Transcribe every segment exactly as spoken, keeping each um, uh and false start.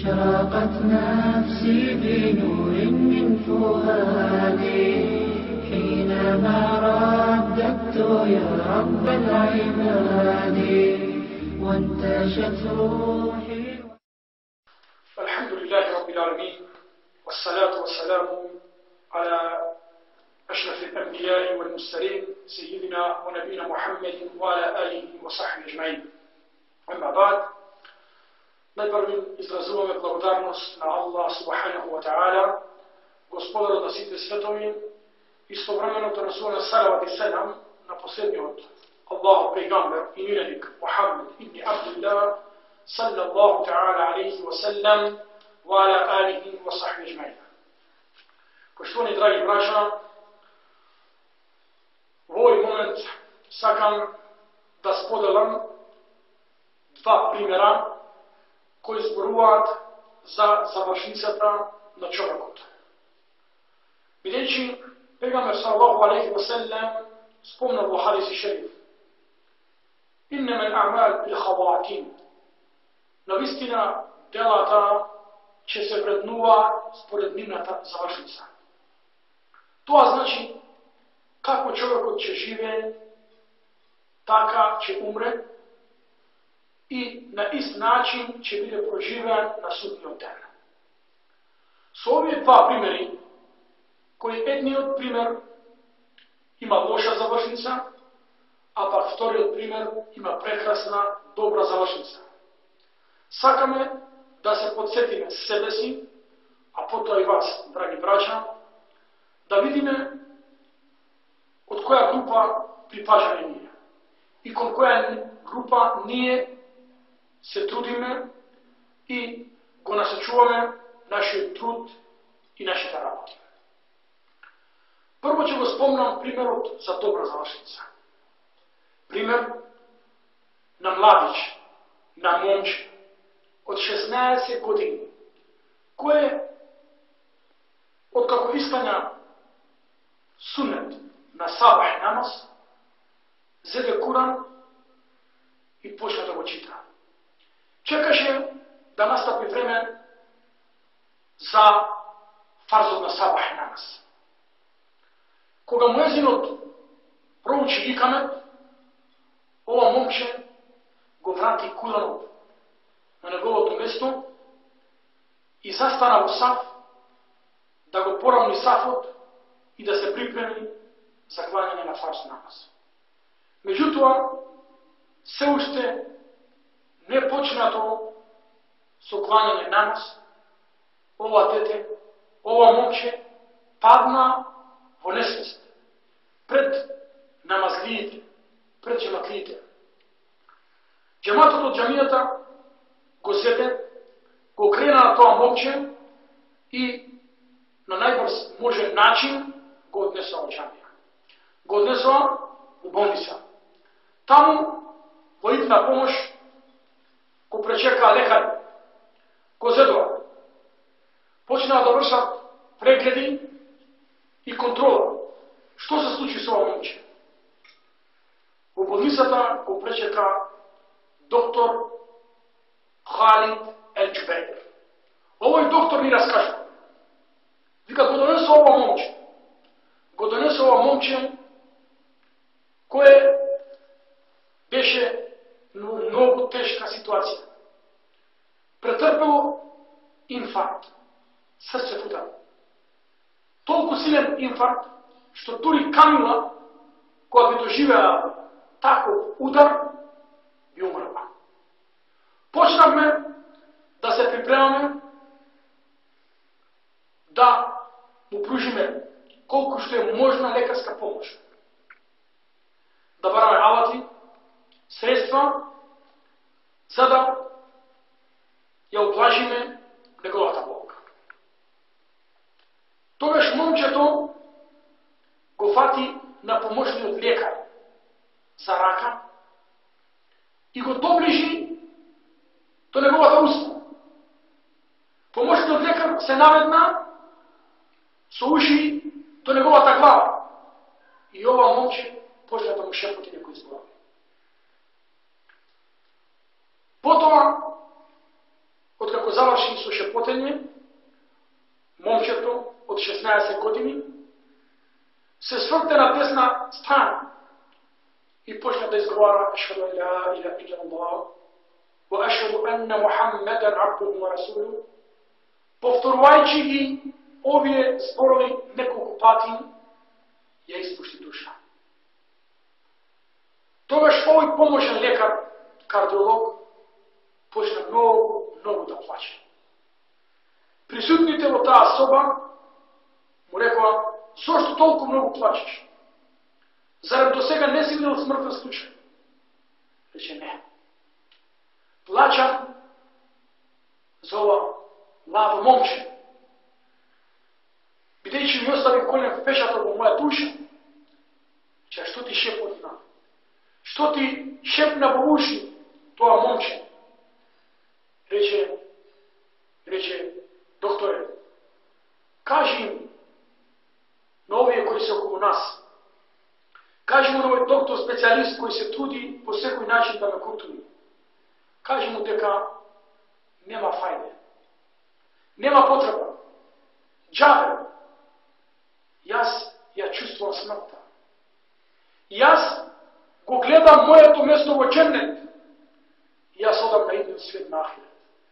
أشرقت نفسي بنور من فؤادي حينما رددت يا رب العباد وانتشت روحي. الحمد لله رب العالمين، والصلاة والسلام على أشرف الأنبياء والمرسلين سيدنا ونبينا محمد وعلى آله وصحبه أجمعين. أما بعد، najprve izrazujeme blagodarnost na Allah subhanahu wa ta'ala, gospodaru da svite svetovi, istovremeno to Rasula salavat i selam na posljednji od Allahu pejgamber i mirenik Muhammed ibn Abdullah sallallahu ta'ala alaihi wa sallam wa ala alihi wa sahbihi ajma'in. Poštovani dragi braća, u ovaj moment sakam da spodelam dva primjera koji зборуваат за завршницата на човекот. Бидејќи Пегамбер саллаллаху алейхи ва селлем спомна во хадиси шериф: "Иннама ал-аъмал бил-хаватим." Навистина делата ќе се вреднува според нивната завршница. Тоа значи како човекот ќе живее, така ќе умре и на ист начин ќе биде проживеан на судниот ден. Со овие два примери, кои едниот пример има лоша завршница, а пак вториот пример има прекрасна, добра завршница, сакаме да се подсетиме себе си, а потоа и вас, драги браќа, да видиме од која група припажаме ние и кон која група ние се трудиме и го насочуваме нашиот труд и нашите работи. Прво ќе го спомнам примерот за добра завршница. Пример на младич, на момче од шеснаесет години, кој откако исполња сунет на сабах намаз, зеде Куран и почна да го чита. Чекаше да настапи време за фарзот на сабах намаз. Кога муезинот проучи икамет, ова момче го врати Куранот на неговото место и застана во саф да го поравни сафот и да се припреми за клањање на фарз намаз. Меѓутоа, се уште не почнато со клањање намаз, ова дете, ова момче падна во несвест пред намазлиите, пред џематлиите. Џематот од џамијата го зеде, го крена на тоа момче и на најбрз можен начин го однесоа во џамија. Го однесоа во болница. Таму, во итна помош, го пречека лекар, го зедоа. Почнаа да вршат прегледи и контрола. Што се случи со ова момче? Во болницата го пречека доктор Халид Ел-Џубейр. Овој доктор ни раскажа. Вика, го донесе ова момче. Го донесе ова момче кое беше но многу тешка ситуација. Претрпело инфаркт, срцев удар. Толку силен инфаркт, што дури Камила, која би доживеа таков удар, би умрла. Почнавме да се припремаме да му пружиме колку што е можна лекарска помош. Да бараме алати, средства, за да ја облажиме неговата болка. Тогаш момчето го фати на помошниот лекар за рака и го доближи до неговата уста. Помошниот лекар се наведна со уши до неговата глава и ова момче почна да му шепоти некои зборови. Потоа, откако заврши со шепотење, момчето од шеснаесет години се сврте на десна страна и почна да изговара ашхаду ан ла илаха илlallah ва ашхаду анна Мухаммадан абдуху ва расулуху, повторувајќи ги овие зборови неколку пати, ја испушти душа. Тогаш овој поможен лекар, кардиолог, почна многу, многу да плаче. Присутните во таа соба му рекоа: зошто толку многу плачеш? Зарем до сега не си видел смртен случај? Рече: не. Плачам за ова младо момче, бидејќи ми остави голем впечаток во моја душа. Че што ти шепотна? Што ти шепна во уши тоа момче? Рече, рече: докторе, кажи им на овие кои се околу нас, кажи му на овој доктор специјалист кој се труди по секој начин да ме култури, кажи му дека нема фајде, нема потреба, џабе, јас ја чувствувам смртта. Јас го гледам моето место во џеннет, јас одам на идниот свет на ахирет.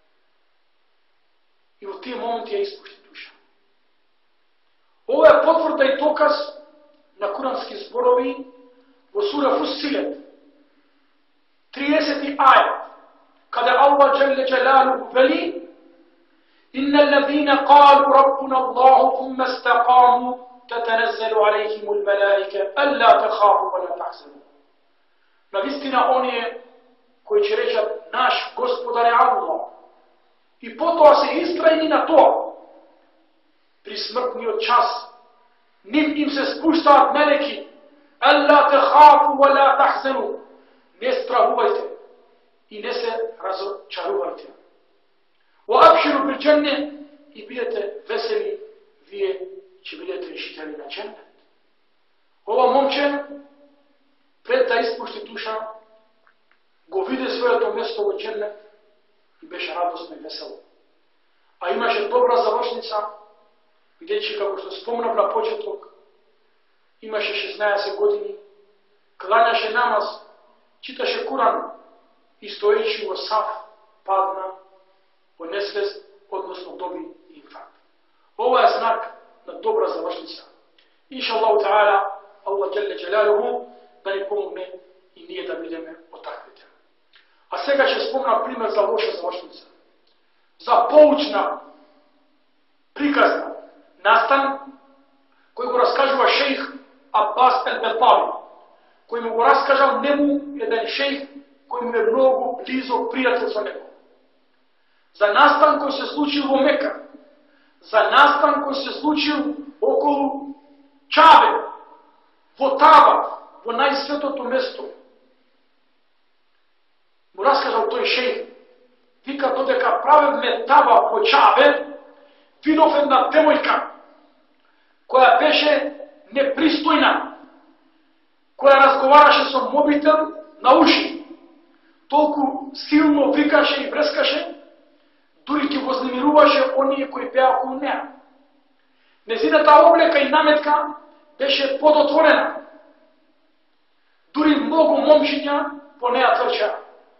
И во тие моменти ја испушти душа. Ова е потврда и доказ на курански зборови во сура Фусилет, триесети ајат, каде Аллах џелле џелалуху вели: инна аллазина қалу раббуна Аллаху thumma istaqamu تتنزل عليهم الملائكة ألا تخافوا ولا تحزنوا. Навистина оние кои ќе речат наш Господар е Аллах и потоа се истрајни на тоа, при смртниот час ним им се спуштаат мелеки: ألا تخافوا ولا تحزنوا, не страхувајте и не се разочарувајте. وأبشروا بالجنة, и бидете весели, вие ќе бидете решители на џеннет. Ова момче, пред да испушти душа, го виде своето место во џеннет и беше радосно и весело. А имаше добра завршница, бидејќи, како што спомнав на почеток, имаше шеснаесет години, кланяше намаз, читаше Куран и стоејќи во саф падна во несвест, односно доби инфаркт. Ова е знак на добра завршница. Инша Аллаху Таala, Аллах џелле џелалуху да ни помогне и ние да бидеме од таквите. А сега ќе спомнам пример за лоша завршница. За поучна, приказна настан, кој го раскажува шејх Аббас ел-Бетави, кој му го раскажал нему еден шејх кој му е многу близок пријател со него. За настан кој се случил во Мека, за настан кој се случил околу Чабе, во Таба, во најсветото место. Му раскажал тој шејх, вика: додека правевме Таба по Чабе, видов една девојка, која беше непристојна, која разговараше со мобител на уши, толку силно викаше и врескаше, дури ќе вознемируваше оние кои беа околу неа. Незината облека и наметка беше подотворена. Дури многу момчиња по неа трчаа.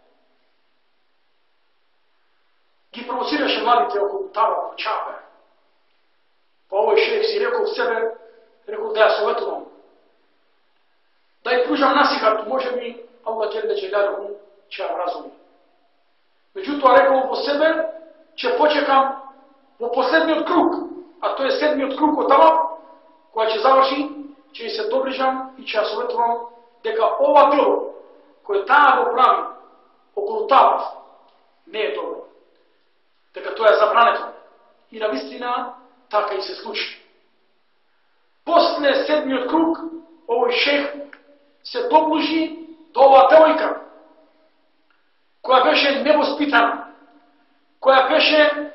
Ги провоцираше младите околу Таба по Чабе. Па овој шејх си рекол себе, рекол да ја советувам, да ја пружам насихат, може би Аллах џелле џелалуху ќе ја вразуми. Меѓутоа рекол во себе, ќе почекам во последниот круг, а тој е седмиот круг од Таба, која ќе заврши, ќе се доближам и ќе ја советувам дека ова дело кој таа го прави околу Таба не е добро, дека тоа е забрането. И навистина така и се случи. После седмиот круг, овој шејх се доближи до оваа девојка, која беше невоспитана, која беше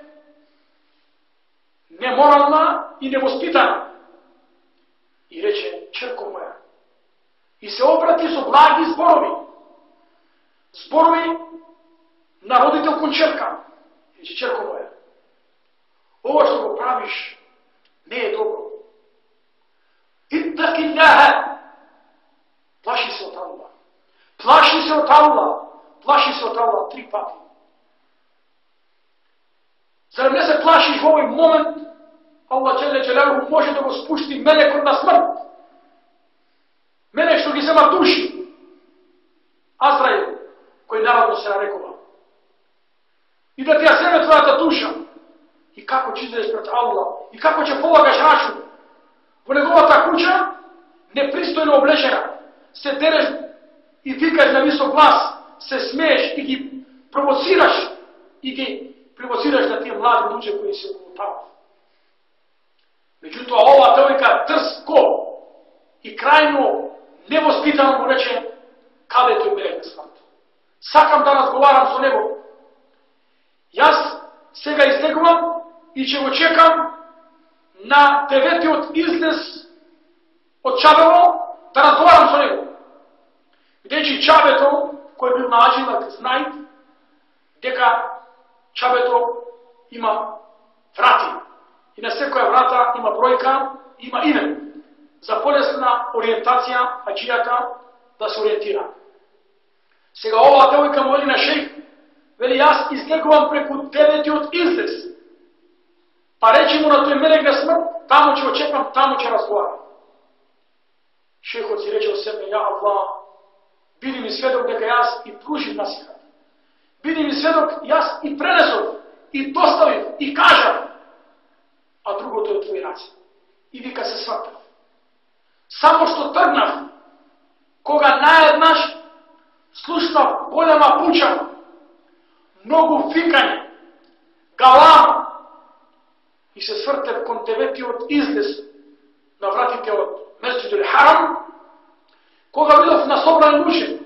неморална и невоспитана. И рече: черко моја. И се обрати со благи зборови. Зборови на родител кон черка. Znači, čerko moja, ovo što go praviš ne je dobro. Ittaki Allaha, plaši se od Allah. Plaši se od Allah. Plaši se od Allah tri pati. Zar ne se plašiš u ovaj moment? Allah dželle dželaluhu može da go spusti melekot na smrt. Melek što gi se ma duši. Azrael, koji naravno se narekova. I da ti ja sebe tvoja ta duša. I kako će ideš pred Allah. I kako će polagaš račun. U njegova ta kuća, nepristojno oblečena, se dereš i vikaš na visok glas, se smeješ i gi provociraš i gi provociraš na tije mlade ljude koji se ukulutavaju. Međutim, ova devojka trsko i krajno nevospitano mu reče, kada je to melek na smrtu. Sakam da razgovaram s nego. Jaz se ga izneguvam i će go čekam na deveti od izlez od Čabevo da razgovaram s nego. Gdjeći Čabeto, koji je bil nađilak, znaj, дека Čabeto ima vrati. I na sve koja vrata ima brojka, ima ime. За полесна ориентација хаджијата да се ориентира. Сега оваа девојка моли на шејх, вели јас излегувам преку деветиот излез. Па речи му на тој мелек на смрт, таму ќе очекам, таму ќе разговарам. Шејхот си рече од себе, ја Аллах, биди ми сведок дека јас и пружив насихат. Биди ми сведок, јас и пренесов, и доставив, и кажав, а другото е од твои раце. И вика се сватав. Само што тргнав, кога наеднаш слушнав голема пуча, многу фикање, галам, и се свртев кон деветиот излез на вратите од Месџидул Харам, кога видов на собрани луѓе,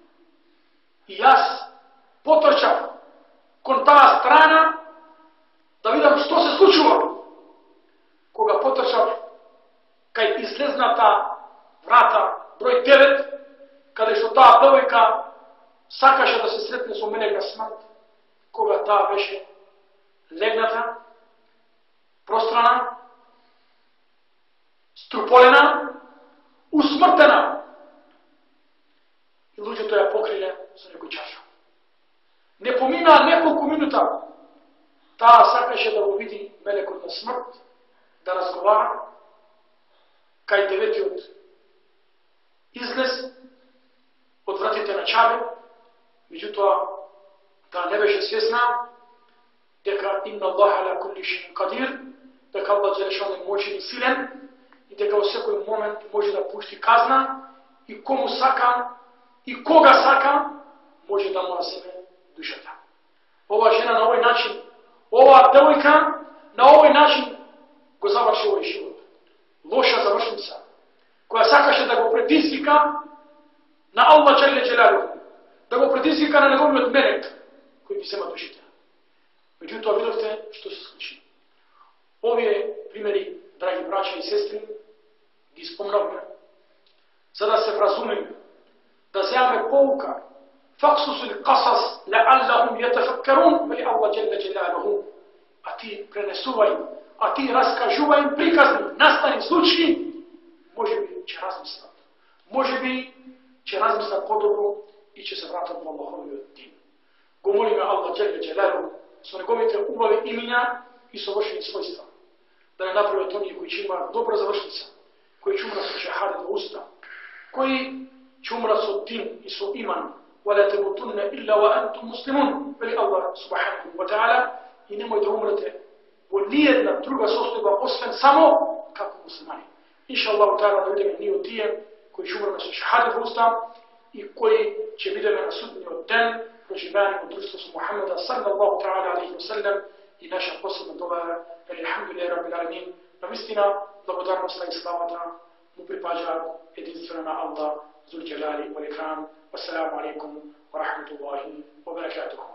и јас потрчав кон таа страна да видам што се случува. Кога потрчав кај излезната врата број девет, каде што таа девојка сакаше да се сретне со мелек на смрт, кога таа беше легната, пространа, струполена, усмртена, и луѓето ја покриле со некој чаша. Не помина неколку минута, таа сакаше да го види мелекот на смрт, да разговара, кај деветиот излез од вратите на Чабе, меѓутоа таа не беше свесна дека инна Аллаха ала кулли шејин кадир, дека Аллах Джелешан е моćен и силен и дека во секој момент може да пушти казна и кому сака и кога сака може да му раземе душата. Ова жена на овој начин, ова девојка на овој начин го заврши овој живот. Лоша завршница, која сакаше да го предизвика на Аллах Джеле Джелалуху, да го предизвика на неговиот мелек, кој би сема душите. Меѓутоа видовте што се случи. Овие примери, драги браќа и сестри, ги спомнавме, за да се вразумиме, да земаме поука, факсусул касас лааллахум јатафаккарун, вели Аллах Джеле Джелалуху, а ти пренесувај, а ти раскажувај им приказни, настани случаи, може би ќе размислат. Може би ќе размислат подобро и ќе се вратат во Аллаховиот дин. Го молиме Аллах Джеле Джелалуху со неговите убави имиња и совршени својства, да не направат оние кои ќе имаат добра завршница, кои ќе умрат со шахадет во уста, кои ќе умрат со дин и со иман, ولا تموتن إلا وأنتم مسلمون, вели Аллах субханаху ва таала, и немој да умрете во ниједна друга состојба освен само како муслимани. Инша Аллаху таала да бидеме ние од тие кои ќе умреме со шахадет во уста и кои ќе бидеме на судниот ден проживеани во друштво со Мухамеда саллаллаху таала алейхи ва саллем. И наша посебна дова е елхамдулилlah раббил аламин. Навистина благодарноста и славата му припаѓаат единствено на Аллах Зул Џелали вал Икрам. Wassalamu alaikum wa rahmatullahi wa barakatuh.